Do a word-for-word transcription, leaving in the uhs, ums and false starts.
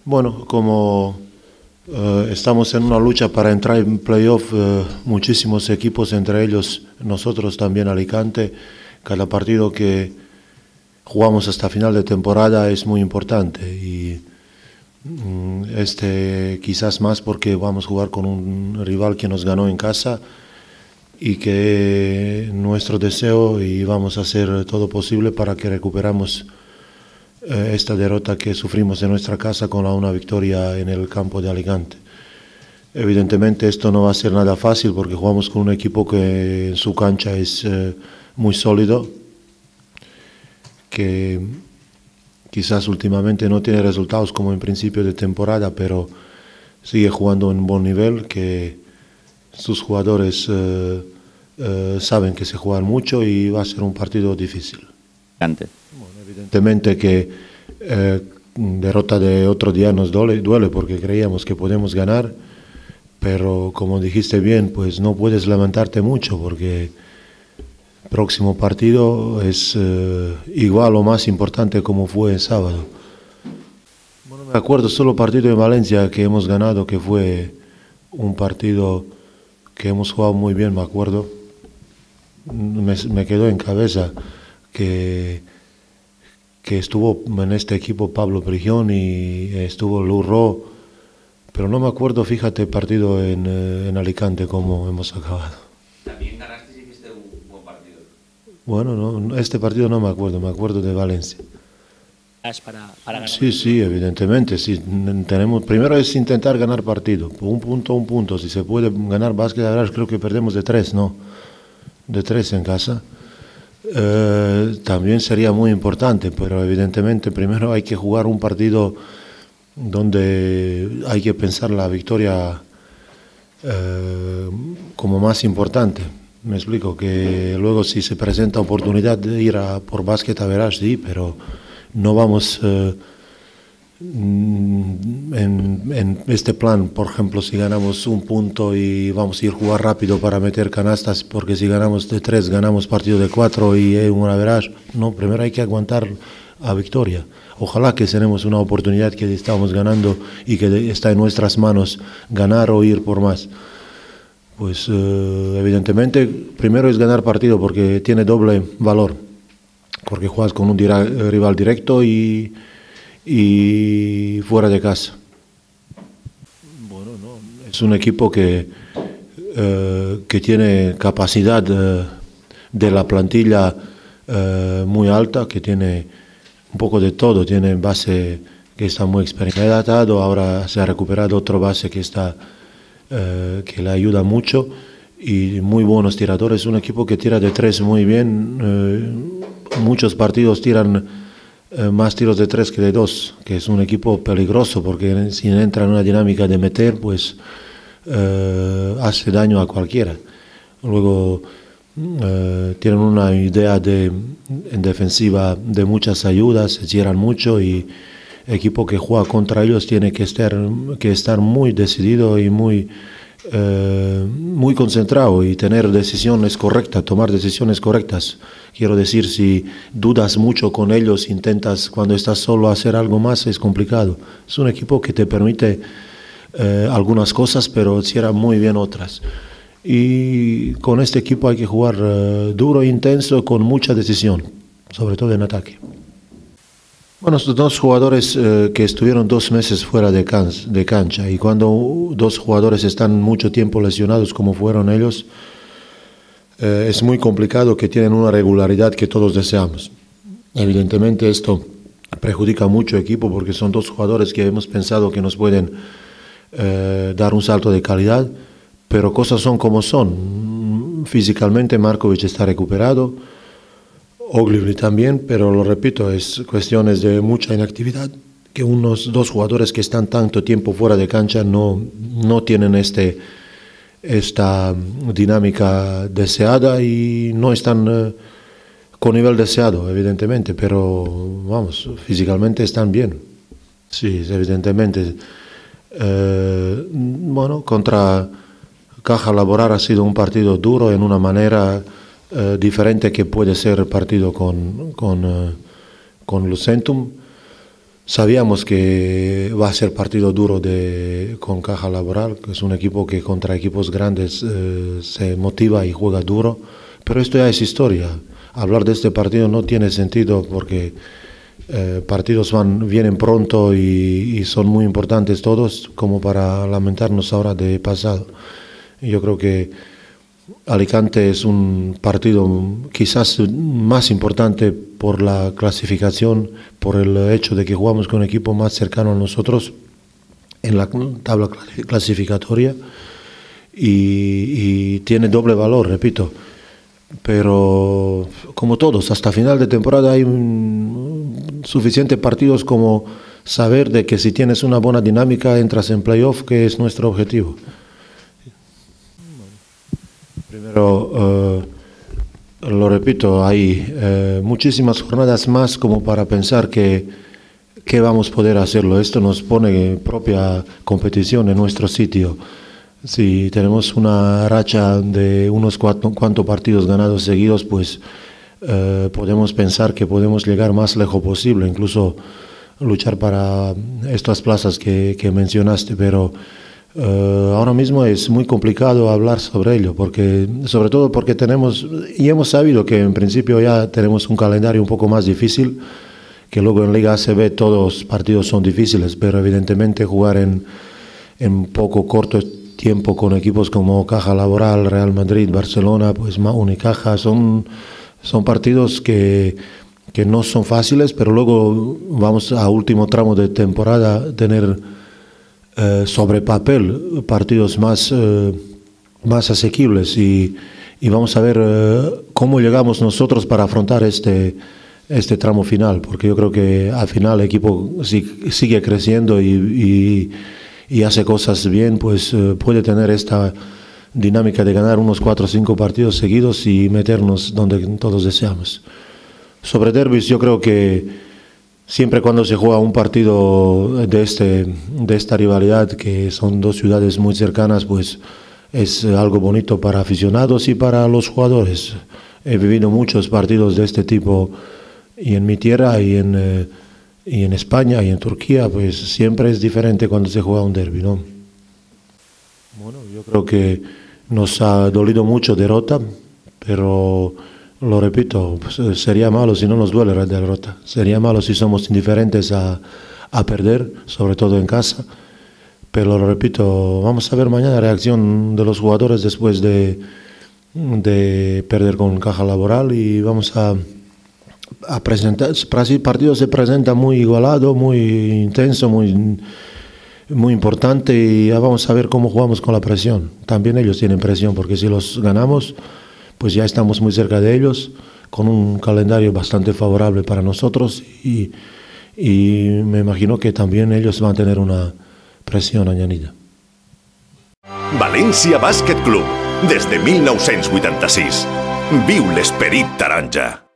Bueno, como eh, estamos en una lucha para entrar en playoff, eh, muchísimos equipos, entre ellos nosotros también Alicante, cada partido que jugamos hasta final de temporada es muy importante y mm, este quizás más porque vamos a jugar con un rival que nos ganó en casa y que nuestro deseo y vamos a hacer todo posible para que recuperamos eh, esta derrota que sufrimos en nuestra casa con la, una victoria en el campo de Alicante. Evidentemente esto no va a ser nada fácil porque jugamos con un equipo que en su cancha es eh, muy sólido, que quizás últimamente no tiene resultados como en principio de temporada, pero sigue jugando en buen nivel, que sus jugadores eh, eh, saben que se juegan mucho y va a ser un partido difícil. Antes. Bueno, evidentemente que eh, derrota de otro día nos duele, duele porque creíamos que podemos ganar, pero como dijiste bien, pues no puedes lamentarte mucho porque el próximo partido es eh, igual o más importante como fue el sábado. Bueno, me acuerdo solo partido de Valencia que hemos ganado, que fue un partido que hemos jugado muy bien, me acuerdo. Me, me quedó en cabeza que, que estuvo en este equipo Pablo Prigión y estuvo Lurro, pero no me acuerdo, fíjate, partido en, en Alicante como hemos acabado. También ganaste y hiciste un buen partido. Bueno, no, este partido no me acuerdo, me acuerdo de Valencia. Para, para ganar. Sí, sí, evidentemente, sí, tenemos, primero es intentar ganar partido, un punto, un punto, si se puede ganar Vázquez, creo que perdemos de tres, ¿no? De tres en casa. Eh, también sería muy importante, pero evidentemente primero hay que jugar un partido donde hay que pensar la victoria eh, como más importante. Me explico, que luego si se presenta oportunidad de ir a por Vázquez a verás, sí, pero no vamos eh, en, en este plan, por ejemplo, si ganamos un punto y vamos a ir a jugar rápido para meter canastas, porque si ganamos de tres, ganamos partido de cuatro y hay una verás. No, primero hay que aguantar a victoria. Ojalá que tenemos una oportunidad que estamos ganando y que está en nuestras manos ganar o ir por más. Pues eh, evidentemente primero es ganar partido porque tiene doble valor, porque juegas con un dira, rival directo y, y fuera de casa. Bueno, no, es un equipo que, eh, que tiene capacidad eh, de la plantilla eh, muy alta, que tiene un poco de todo, tiene base que está muy experimentado, ahora se ha recuperado otro base que está eh, que le ayuda mucho y muy buenos tiradores, un equipo que tira de tres muy bien, eh, muchos partidos tiran eh, más tiros de tres que de dos, que es un equipo peligroso porque si entra en una dinámica de meter, pues eh, hace daño a cualquiera. Luego Uh, tienen una idea de, en defensiva de muchas ayudas, se cierran mucho y el equipo que juega contra ellos tiene que estar, que estar muy decidido y muy, uh, muy concentrado y tener decisiones correctas, tomar decisiones correctas. Quiero decir, si dudas mucho con ellos, intentas cuando estás solo hacer algo más, es complicado. Es un equipo que te permite uh, algunas cosas, pero cierra muy bien otras. Y con este equipo hay que jugar uh, duro e intenso con mucha decisión, sobre todo en ataque. Bueno, estos dos jugadores uh, que estuvieron dos meses fuera de, can de cancha y cuando dos jugadores están mucho tiempo lesionados como fueron ellos, uh, es muy complicado que tienen una regularidad que todos deseamos. Evidentemente esto perjudica mucho al equipo porque son dos jugadores que hemos pensado que nos pueden uh, dar un salto de calidad. Pero cosas son como son. Físicamente Markovic está recuperado, Ogilvy también, pero lo repito, es cuestiones de mucha inactividad, que unos dos jugadores que están tanto tiempo fuera de cancha no, no tienen este, esta dinámica deseada y no están uh, con nivel deseado, evidentemente, pero vamos, físicamente están bien. Sí, evidentemente. Uh, bueno, contra Caja Laboral ha sido un partido duro en una manera eh, diferente que puede ser el partido con, con, eh, con Lucentum. Sabíamos que va a ser partido duro de, con Caja Laboral, que es un equipo que contra equipos grandes eh, se motiva y juega duro, pero esto ya es historia. Hablar de este partido no tiene sentido porque eh, partidos van, vienen pronto y, y son muy importantes todos como para lamentarnos ahora de pasado. Yo creo que Alicante es un partido quizás más importante por la clasificación, por el hecho de que jugamos con un equipo más cercano a nosotros en la tabla clasificatoria y, y tiene doble valor, repito. Pero como todos, hasta final de temporada hay un, suficientes partidos como saber de que si tienes una buena dinámica entras en playoff, que es nuestro objetivo. Primero, uh, lo repito, hay uh, muchísimas jornadas más como para pensar que, que vamos a poder hacerlo. Esto nos pone propia competición en nuestro sitio. Si tenemos una racha de unos cuantos cuanto partidos ganados seguidos, pues uh, podemos pensar que podemos llegar más lejos posible, incluso luchar para estas plazas que, que mencionaste, pero Uh, ahora mismo es muy complicado hablar sobre ello, porque, sobre todo porque tenemos, y hemos sabido que en principio ya tenemos un calendario un poco más difícil, que luego en Liga A C B todos los partidos son difíciles, pero evidentemente jugar en, en poco corto tiempo con equipos como Caja Laboral, Real Madrid, Barcelona, pues Unicaja, son, son partidos que, que no son fáciles, pero luego vamos a último tramo de temporada tener Eh, sobre papel partidos más, eh, más asequibles y, y vamos a ver eh, cómo llegamos nosotros para afrontar este, este tramo final, porque yo creo que al final el equipo si, sigue creciendo y, y, y hace cosas bien, pues eh, puede tener esta dinámica de ganar unos cuatro o cinco partidos seguidos y meternos donde todos deseamos. Sobre derbis, yo creo que siempre cuando se juega un partido de, este, de esta rivalidad, que son dos ciudades muy cercanas, pues es algo bonito para aficionados y para los jugadores. He vivido muchos partidos de este tipo y en mi tierra y en, eh, y en España y en Turquía, pues siempre es diferente cuando se juega un derbi, ¿no? Bueno, yo creo que nos ha dolido mucho derrota, pero lo repito, pues sería malo si no nos duele la derrota. Sería malo si somos indiferentes a, a perder, sobre todo en casa. Pero lo repito, vamos a ver mañana la reacción de los jugadores después de, de perder con Caja Laboral y vamos a, a presentar. El partido se presenta muy igualado, muy intenso, muy, muy importante y ya vamos a ver cómo jugamos con la presión. También ellos tienen presión porque si los ganamos, pues ya estamos muy cerca de ellos, con un calendario bastante favorable para nosotros y, y me imagino que también ellos van a tener una presión añadida. València Bàsquet Club, des de mil nou-cents vuitanta-sis. Viu l'esperit taronja.